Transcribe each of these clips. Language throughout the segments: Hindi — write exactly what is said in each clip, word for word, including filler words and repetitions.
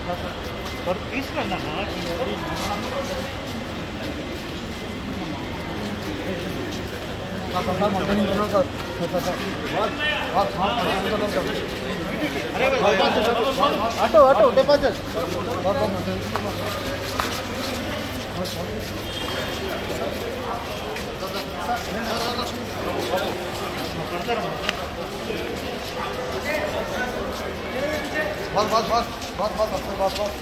తీసుకున్నా ఆటో ఆటో డిపాజిట్ बस बस बस बस बस बस बस बस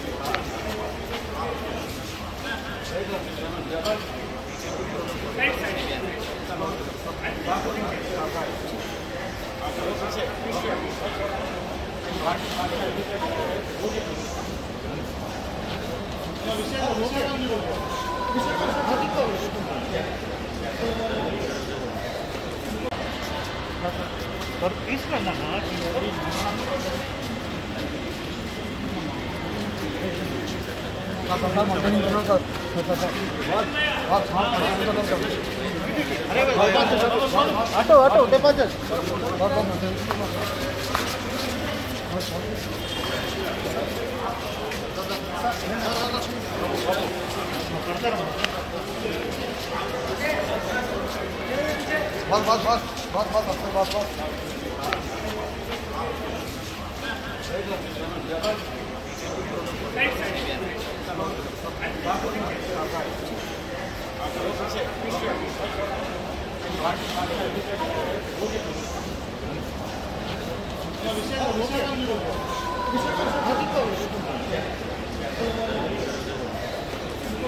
తీసుకున్నా ఆటో ఆటో డిపాజిట్ बस बस बस बस बस बस बस बस विषय